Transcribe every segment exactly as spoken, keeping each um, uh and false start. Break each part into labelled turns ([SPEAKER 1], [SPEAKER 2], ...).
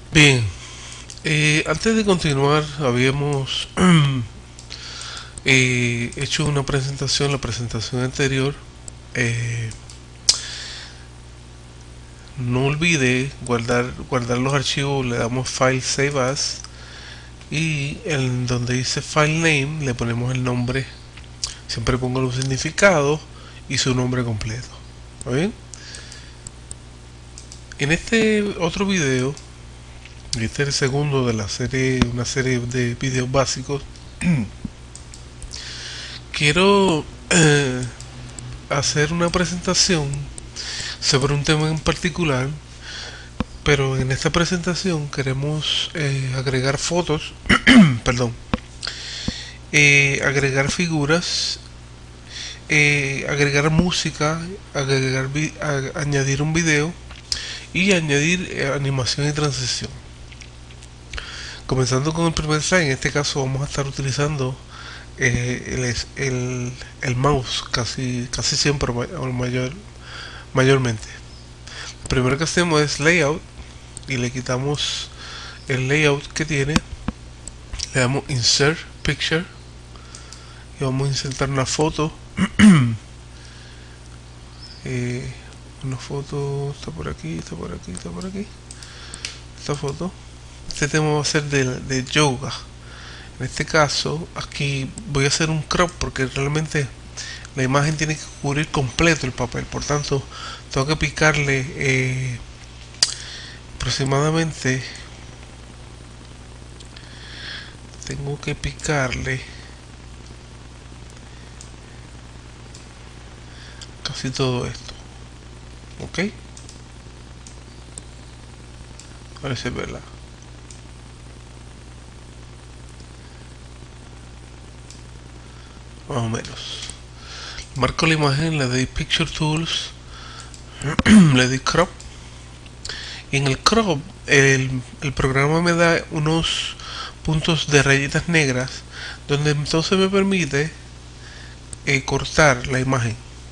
[SPEAKER 1] Bien, eh, antes de continuar, habíamos eh, hecho una presentación, la presentación anterior. Eh, no olvide guardar, guardar los archivos, le damos File Save As y en donde dice File Name le ponemos el nombre. Siempre pongo los significados y su nombre completo. ¿Está bien? En este otro video, este es el segundo de la serie, una serie de videos básicos. Quiero eh, hacer una presentación sobre un tema en particular, pero en esta presentación queremos eh, agregar fotos, perdón, eh, agregar figuras, eh, agregar música, agregar vi- a- añadir un video y añadir eh, animación y transición. Comenzando con el primer slide, en este caso vamos a estar utilizando eh, el, el, el mouse casi, casi siempre, o mayor, mayormente. Lo primero que hacemos es layout y le quitamos el layout que tiene, le damos insert picture y vamos a insertar una foto. eh, una foto está por aquí, está por aquí, está por aquí. Esta foto, este tema va a ser de, de yoga. En este caso, aquí voy a hacer un crop porque realmente la imagen tiene que cubrir completo el papel. Por tanto, tengo que picarle eh, aproximadamente. Tengo que picarle casi todo esto. ¿Ok? A ver si es verdad. Más o menos. Marco la imagen, le doy Picture Tools, le doy Crop. Y en el Crop, el, el programa me da unos puntos de rayitas negras, donde entonces me permite eh, cortar la imagen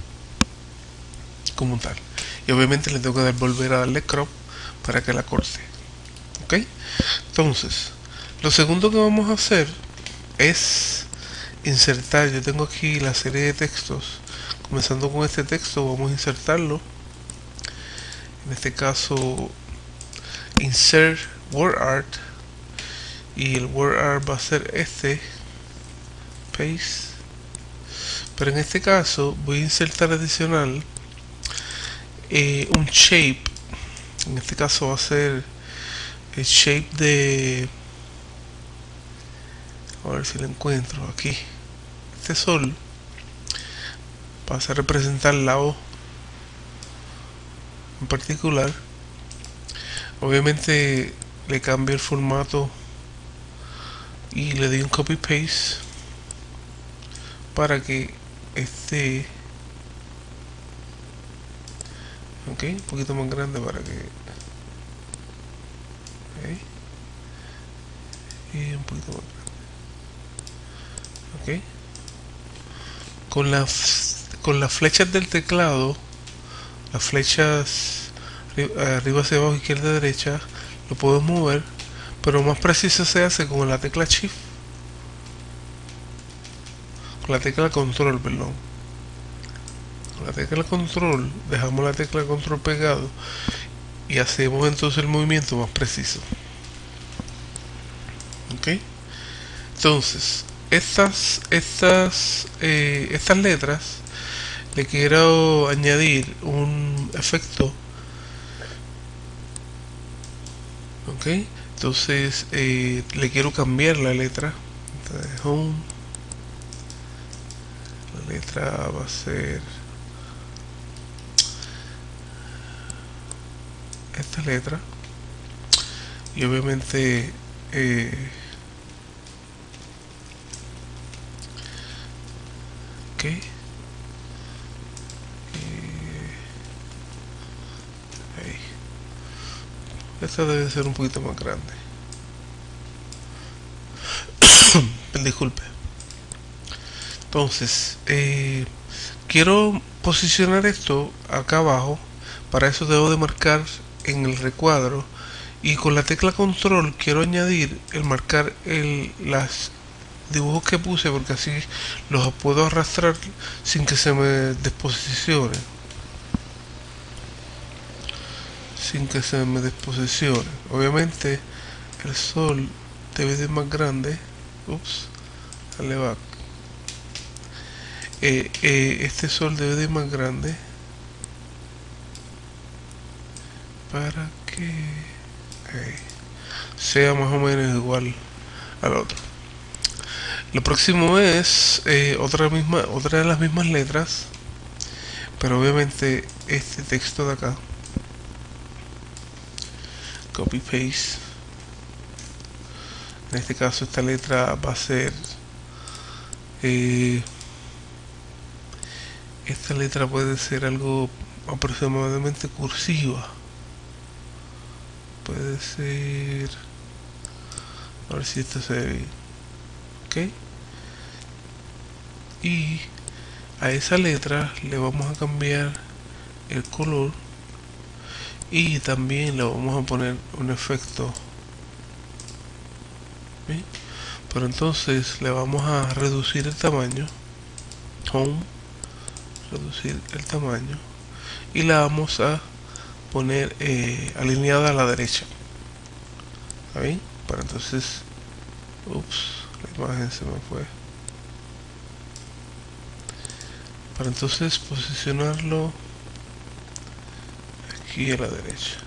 [SPEAKER 1] como tal. Y obviamente le tengo que dar, volver a darle Crop para que la corte. ¿Ok? Entonces, lo segundo que vamos a hacer es insertar. Yo tengo aquí la serie de textos. Comenzando con este texto, vamos a insertarlo. En este caso, insert word art. Y el word art va a ser este. Paste. Pero en este caso, voy a insertar adicional eh, un shape. En este caso va a ser el shape de. A ver si lo encuentro aquí. Este sol pasa a representar la O en particular. Obviamente le cambio el formato y le doy un copy paste para que esté ok, un poquito más grande para que okay, y un poquito más grande. Ok, con las con las flechas del teclado, las flechas arriba hacia abajo, izquierda, derecha, lo puedo mover, pero más preciso se hace con la tecla shift, con la tecla control, perdón. Con la tecla control dejamos la tecla control pegado y hacemos entonces el movimiento más preciso. Ok, entonces estas estas eh, estas letras le quiero añadir un efecto. Ok, entonces eh, le quiero cambiar la letra. Entonces, home, la letra va a ser esta letra y obviamente eh, ok, eh, ahí. Esta debe ser un poquito más grande. Disculpe. Entonces eh, quiero posicionar esto acá abajo. Para eso debo de marcar en el recuadro y con la tecla control quiero añadir el marcar el las dibujos que puse, porque así los puedo arrastrar sin que se me desposicione, sin que se me desposicione. Obviamente el sol debe de ser más grande. Ups, dale back. Eh, eh, este sol debe de ser más grande para que eh, sea más o menos igual al otro. Lo próximo es eh, otra misma otra de las mismas letras, pero obviamente este texto de acá, copy paste. En este caso esta letra va a ser eh, esta letra puede ser algo aproximadamente cursiva, puede ser, a ver si esto se ve bien, ok, y a esa letra le vamos a cambiar el color y también le vamos a poner un efecto. ¿Sí? Pero entonces le vamos a reducir el tamaño, home, reducir el tamaño, y la vamos a poner eh, alineada a la derecha. ¿Está bien? Para entonces, ups, la imagen se me fue. Para entonces posicionarlo aquí a la derecha.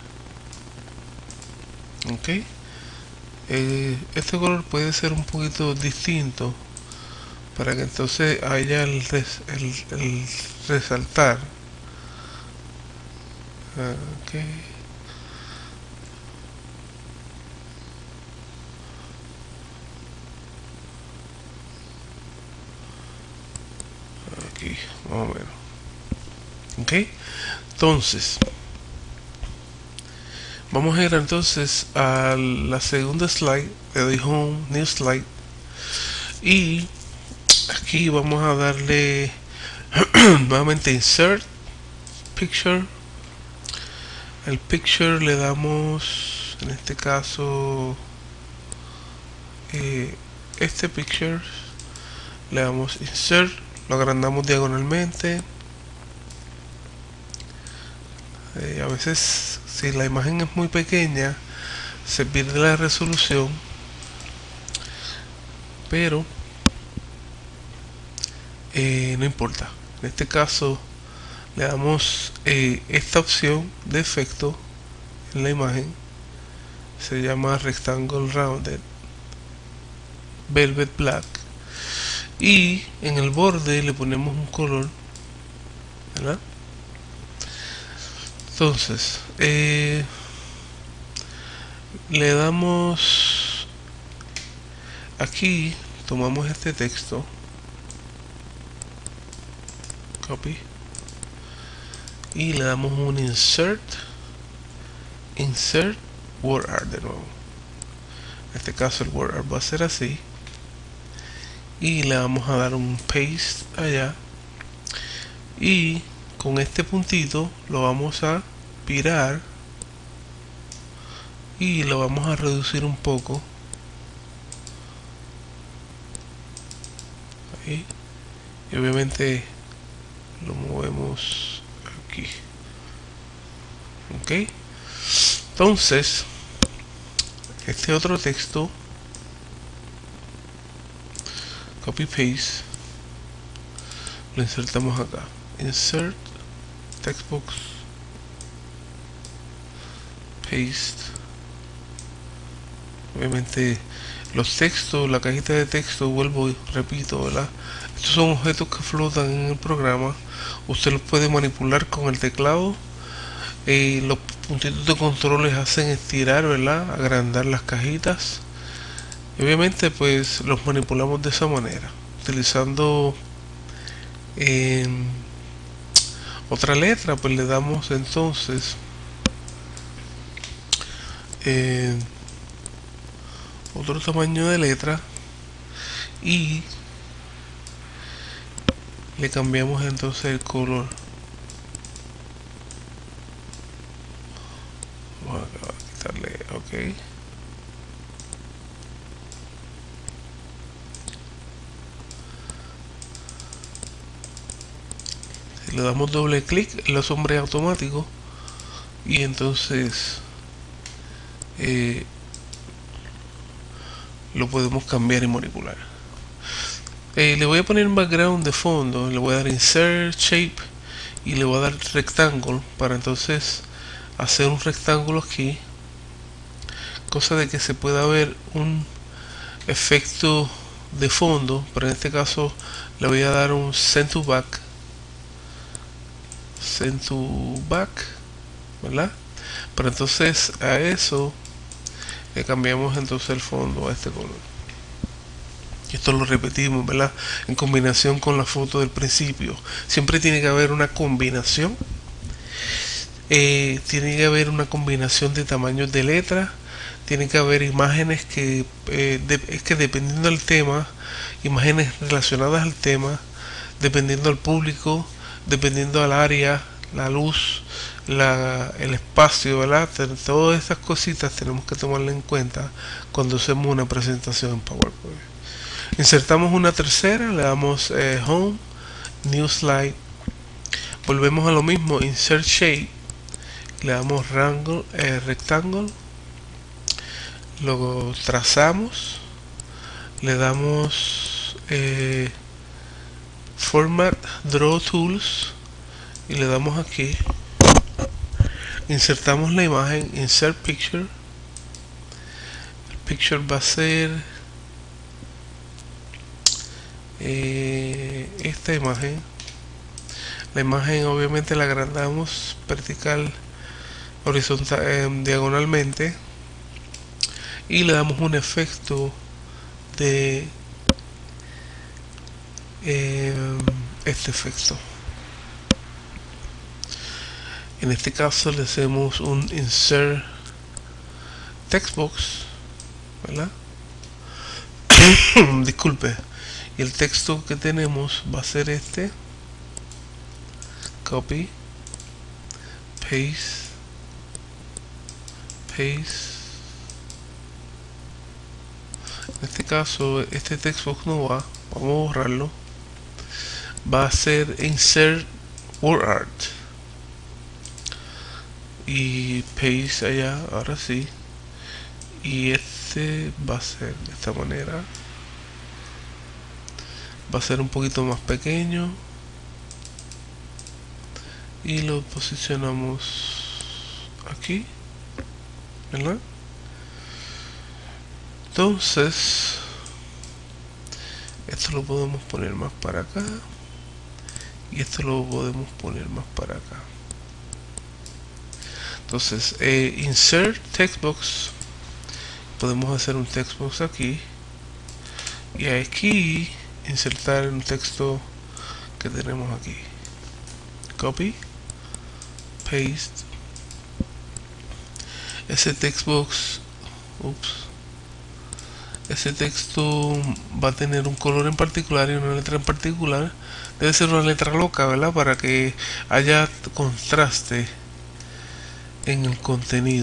[SPEAKER 1] Ok. Eh, este color puede ser un poquito distinto para que entonces haya el, res, el, el resaltar. Ok. Aquí, más o menos. Ok. Entonces, vamos a ir entonces a la segunda slide. Le doy home, new slide, y aquí vamos a darle nuevamente insert picture. El picture le damos, en este caso, eh, este picture, le damos insert, lo agrandamos diagonalmente. Eh, a veces, si la imagen es muy pequeña, se pierde la resolución, pero eh, no importa. En este caso le damos eh, esta opción de efecto en la imagen, se llama rectangle rounded velvet black, y en el borde le ponemos un color, ¿verdad? Entonces eh, le damos aquí, tomamos este texto, copy, y le damos un insert, insert word art de nuevo. En este caso el word art va a ser así, y le vamos a dar un paste allá, y con este puntito lo vamos a virar y lo vamos a reducir un poco ahí, y obviamente lo movemos aquí. Ok, entonces este otro texto, copy paste, lo insertamos acá, insert text box, paste. Obviamente los textos, la cajita de texto, vuelvo y repito, ¿verdad? Estos son objetos que flotan en el programa. Usted los puede manipular con el teclado. Eh, los puntitos de control les hacen estirar, ¿verdad? Agrandar las cajitas. Y obviamente pues los manipulamos de esa manera, utilizando eh, otra letra, pues le damos entonces eh, otro tamaño de letra y le cambiamos entonces el color. Vamos a quitarle, ok, ok. Si le damos doble clic, lo sombrea automático y entonces eh, lo podemos cambiar y manipular. Eh, le voy a poner un background de fondo, le voy a dar insert shape y le voy a dar rectángulo para entonces hacer un rectángulo aquí, cosa de que se pueda ver un efecto de fondo, pero en este caso le voy a dar un send to back, send to back, ¿verdad? Pero entonces a eso le cambiamos entonces el fondo a este color. Y esto lo repetimos, ¿verdad? En combinación con la foto del principio. Siempre tiene que haber una combinación. Eh, tiene que haber una combinación de tamaños de letras. Tiene que haber imágenes que, eh, de, es que dependiendo del tema, imágenes relacionadas al tema, dependiendo del público, dependiendo del área, la luz, la, el espacio, ¿verdad? Todas esas cositas tenemos que tomarlas en cuenta cuando hacemos una presentación en PowerPoint. Insertamos una tercera, le damos eh, Home, New Slide, volvemos a lo mismo, Insert Shape, le damos rango, eh, Rectangle, luego trazamos, le damos eh, Format, Draw Tools y le damos aquí, insertamos la imagen, Insert Picture, el picture va a ser Eh, esta imagen. La imagen obviamente la agrandamos vertical, horizontal, eh, diagonalmente, y le damos un efecto de eh, este efecto. En este caso le hacemos un insert textbox, ¿verdad? Disculpe. Y el texto que tenemos va a ser este, copy, paste, paste. En este caso este textbox no va, vamos a borrarlo. Va a ser insert word art y paste allá, ahora sí. Y este va a ser de esta manera. Va a ser un poquito más pequeño y lo posicionamos aquí, ¿verdad? Entonces esto lo podemos poner más para acá y esto lo podemos poner más para acá. Entonces eh, insert textbox, podemos hacer un textbox aquí y aquí insertar un texto que tenemos aquí, copy, paste. Ese textbox, ups, ese texto va a tener un color en particular y una letra en particular. Debe ser una letra loca, ¿verdad? Para que haya contraste en el contenido.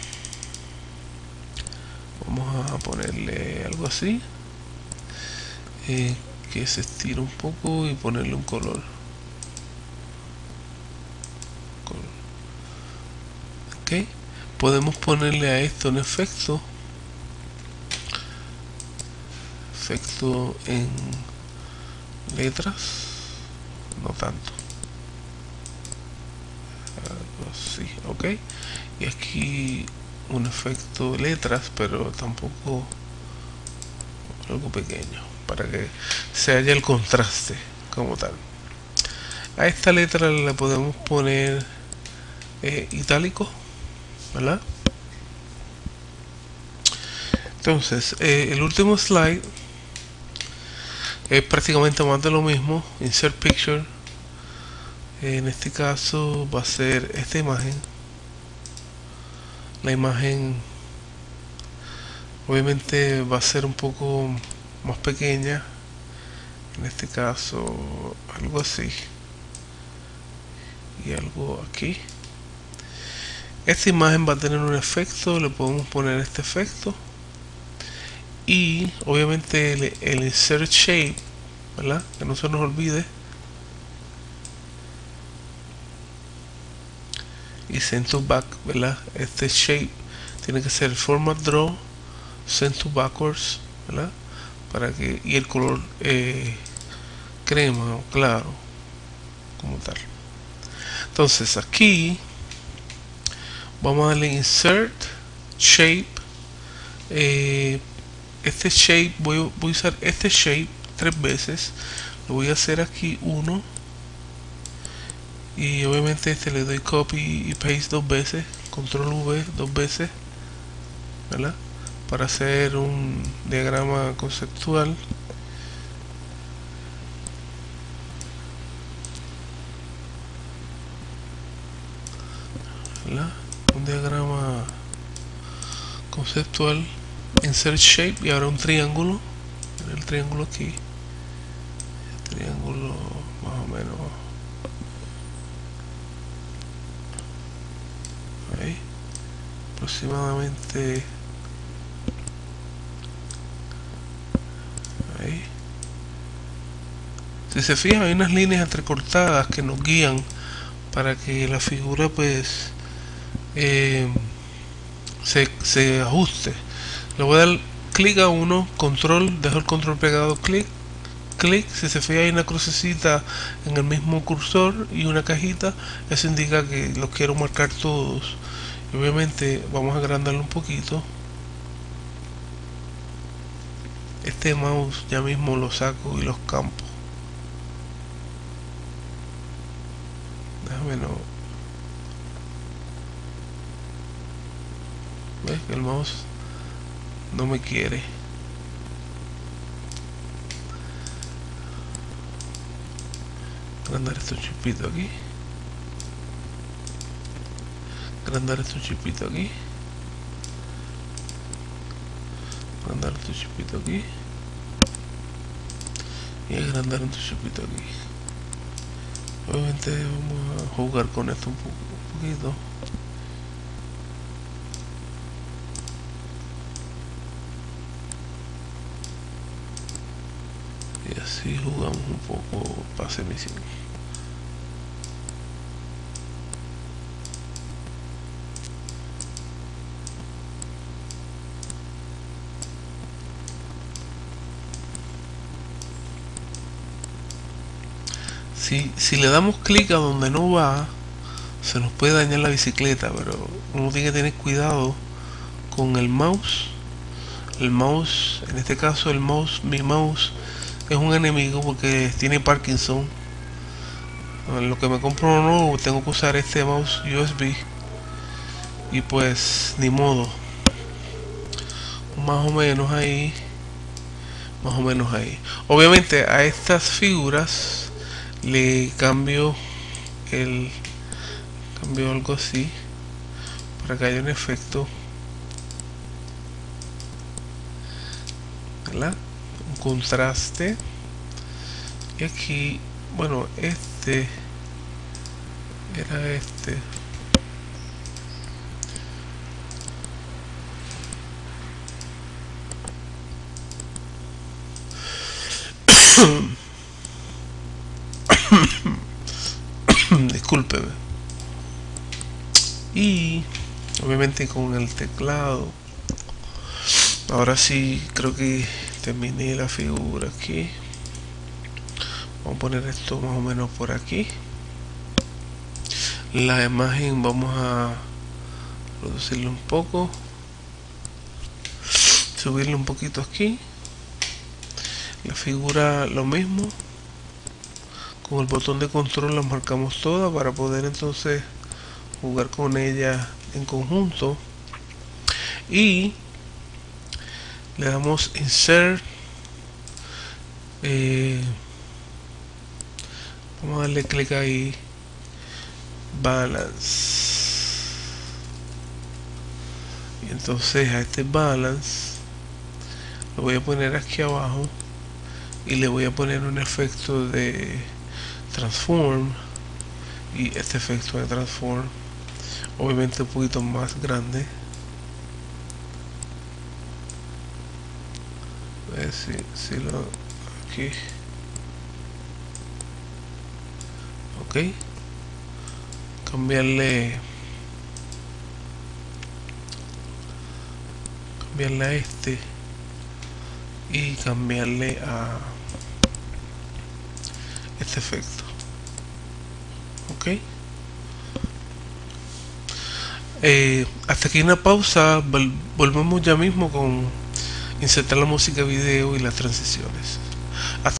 [SPEAKER 1] Vamos a ponerle algo así, eh, que se estira un poco y ponerle un color. Ok, podemos ponerle a esto un efecto, efecto en letras, no tanto, algo así, ok. Y aquí un efecto de letras, pero tampoco algo pequeño, para que se haya el contraste como tal. A esta letra le podemos poner eh, itálico, ¿verdad? Entonces eh, el último slide es prácticamente más de lo mismo, insert picture. Eh, en este caso va a ser esta imagen. La imagen obviamente va a ser un poco más pequeña, en este caso algo así y algo aquí. esta imagen va a tener un efecto, le podemos poner este efecto y obviamente el, el insert shape, ¿verdad? Que no se nos olvide, y send to back, ¿verdad? Este shape tiene que ser format draw, send to backwards, ¿verdad? Para que, y el color eh, crema o claro como tal. Entonces aquí vamos a darle insert shape. eh, este shape voy, voy a usar este shape tres veces. Lo voy a hacer aquí uno, y obviamente este le doy copy y paste dos veces, control V dos veces, ¿verdad? Para hacer un diagrama conceptual. ¿Verdad? Un diagrama conceptual, insert shape, y ahora un triángulo. El triángulo aquí, el triángulo más o menos ahí, aproximadamente ahí. Si se fijan, hay unas líneas entrecortadas que nos guían para que la figura pues eh, se, se ajuste. Le voy a dar clic a uno, control, dejo el control pegado, clic, clic. Si se fija, hay una crucecita en el mismo cursor y una cajita. Eso indica que los quiero marcar todos. Y obviamente vamos a agrandarlo un poquito. Este mouse ya mismo lo saco y los campos. Déjame no. ¿Ves que el mouse no me quiere? Agrandar estos chipitos aquí. Agrandar estos chipitos aquí. Agrandar estos chipitos aquí. Y agrandar estos chipitos aquí. Obviamente vamos a jugar con esto un, poco, un poquito. Y así jugamos un poco pase misión. Si, si le damos clic a donde no va, se nos puede dañar la bicicleta, pero uno tiene que tener cuidado con el mouse. El mouse, en este caso el mouse, mi mouse es un enemigo porque tiene Parkinson. En lo que me compro uno nuevo tengo que usar este mouse U S B, y pues ni modo. Más o menos ahí, más o menos ahí. Obviamente a estas figuras le cambio el cambio algo así para que haya un efecto, ¿verdad? Un contraste. Y aquí, bueno, este era este. Discúlpeme. Y obviamente con el teclado. Ahora sí, creo que terminé la figura aquí. Vamos a poner esto más o menos por aquí. La imagen vamos a reducirlo un poco, subirle un poquito aquí. La figura lo mismo. Con el botón de control las marcamos todas para poder entonces jugar con ella en conjunto. Y le damos insert. Eh, vamos a darle clic ahí. Balance. Y entonces a este balance lo voy a poner aquí abajo. Y le voy a poner un efecto de transform, y este efecto de transform obviamente un poquito más grande. A ver si, si lo aquí. Ok, cambiarle cambiarle a este y cambiarle a este efecto. Ok, eh, hasta aquí una pausa. Vol volvemos ya mismo con insertar la música, video y las transiciones.